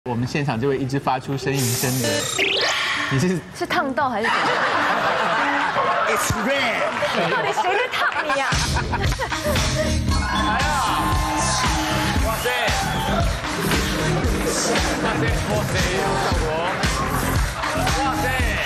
我们现场就会一直发出呻吟声的。你是烫到还是怎么样 ？It's red。 到底谁在烫你呀？ 来啊！哇塞！哇塞！哇塞！效果！哇塞！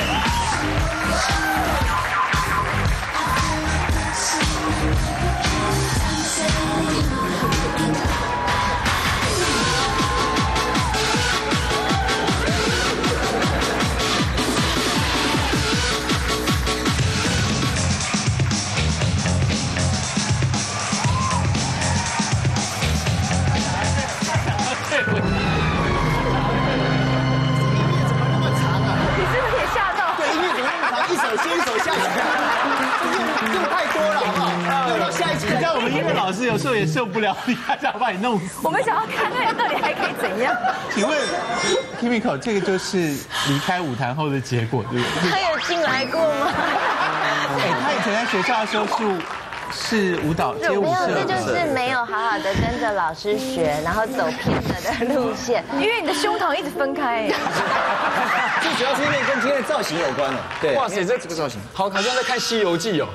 老师有时候也受不了，他想把你弄死。 我们想要看看到底还可以怎样。 请问 Kimiko， 这个就是离开舞坛后的结果，对不对？ 他有进来过吗？ 他以前在学校的时候是舞蹈街舞社， 这就是没有好好的跟着老师学，然后走偏了的路线。 因为你的胸膛一直分开。 最主要是因为跟今天的造型有关了。对， 哇塞，这个造型，好像在看《西游记》哦。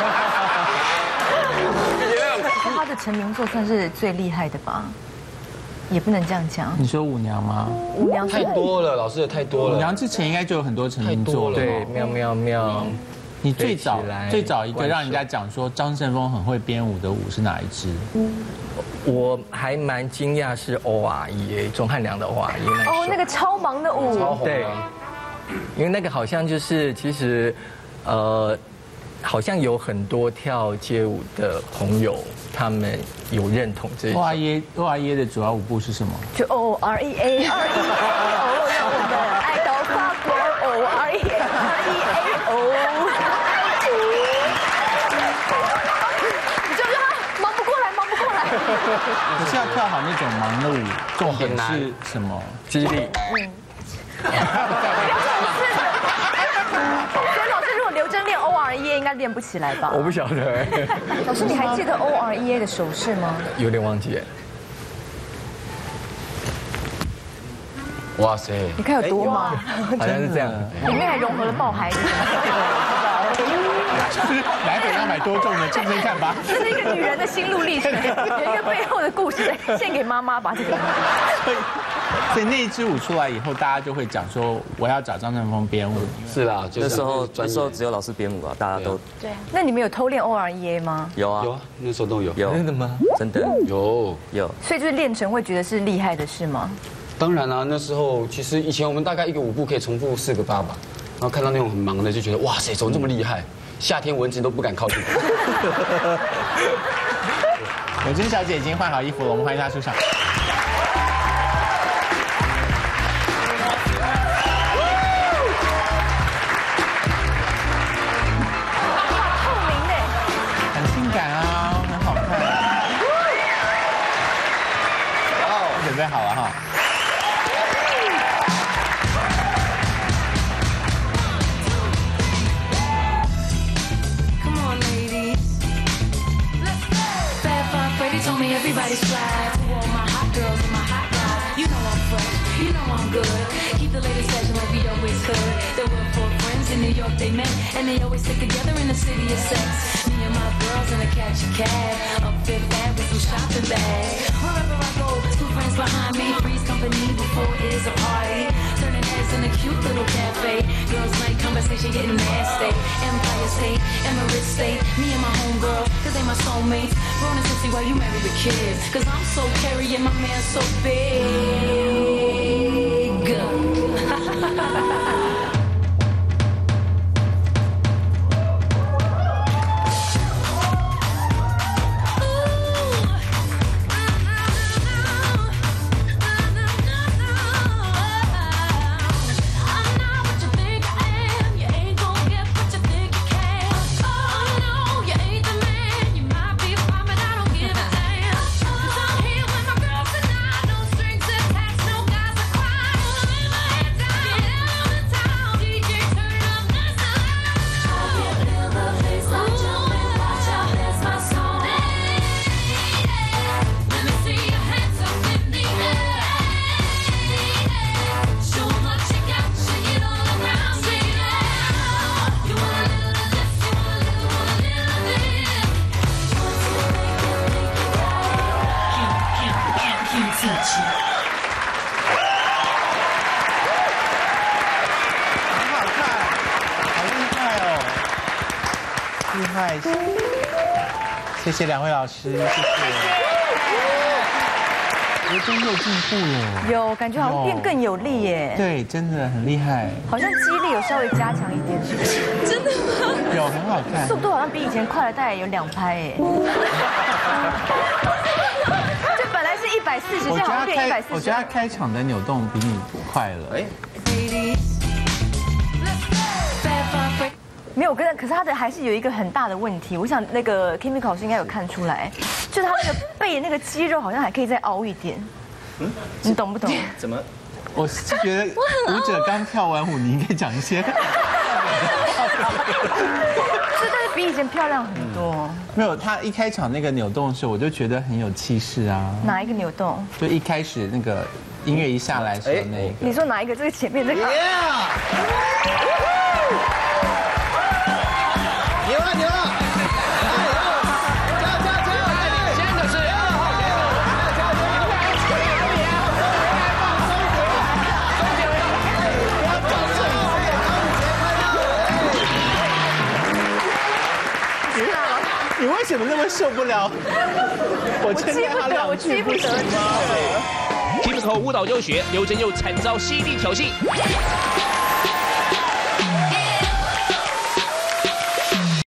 他的成名作算是最厉害的吧？也不能这样讲。 你说舞娘吗？ 舞娘太多了，老师的太多了。 舞娘之前应该就有很多成名作了。 对，喵喵喵。 你最早一个让人家讲说张胜峰很会编舞的舞是哪一支？ 我还蛮惊讶是 OREA 钟汉良的 OREA 那首。 哦，那个超忙的舞。 超红。对， 因为那个好像就是其实好像有很多跳街舞的朋友，他们有认同这一首。 OREA 的主要舞步是什么？ 就 OREA 让我们爱到发光 OREA。你就让他忙不过来。 可是要跳好那种忙的舞，重点是什么？ 肌力。 刘真练 OREA 应该练不起来吧？ 我不晓得。 老师，你还记得 OREA 的手势吗？ 有点忘记。 哇塞！ 你看有多忙？ 好像是这样。 里面还融合了爆海。 就是奶粉要买多重的，称称看吧。 这是一个女人的心路历程，有一个背后的故事，献给妈妈吧这个。 所以那一支舞出来以后，大家就会讲说，我要找张振峰编舞。 是啦， 那时候只有老师编舞啊，大家都对。那你们有偷练 OREA 吗？ 有啊， 有啊，那时候都有。 有真的吗？ 真的有。 所以就是练成会觉得是厉害的事吗？ 当然啦，那时候其实以前我们大概一个舞步可以重复4个8吧，然后看到那种很忙的就觉得哇塞，怎么这么厉害？夏天蚊子都不敢靠近。 永贞小姐已经换好衣服了，我们欢迎她出场。很性感啊，很好看。准备好了哈。 Everybody's fly to all my hot girls and my hot guys. You know I'm fresh, you know I'm good. Keep the latest fashion like we always could. There were 4 friends in New York, they met, and they always stick together in the city of sex. Me and my girls in a catch a cab, up Fifth Ave with some shopping bags. Wherever I go, 2 friends behind me, Three's company before it is a party. Turning heads in a cute little cafe. Girls night conversation getting nasty. Empire State, Emirates State. Me and my homegirl, cause they my soulmates. Grown and sissy while you marry the kids. Cause I'm so carry and my man so big. No 害，谢谢两位老师，谢谢。我真的有进步了， 有感觉好像变更有力耶。 对，真的很厉害， 好像肌力有稍微加强一点，是不是？真的吗？ 有很好看， 速度好像比以前快了大概有2拍耶。就本来是140，现在好像变140。 我觉得他开场的扭动比你快了。哎， 没有，可是他的还是有一个很大的问题。我想那个 Kimi 老师应该有看出来，就是他那个背那个肌肉好像还可以再凹一点。你懂不懂？ 怎么？ 我是觉得舞者刚跳完舞，你应该讲一些。但是比以前漂亮很多。 没有，他一开场那个扭动的时候，我就觉得很有气势啊。 哪一个扭动？ 就一开始那个音乐一下来的时候那个。 你说哪一个？这个前面这个。 牛了！加油！ 先的是你为什么那么受不了？我称赞他2句不行吗？ Kimiko 舞蹈教学，刘真佑惨遭犀利挑衅。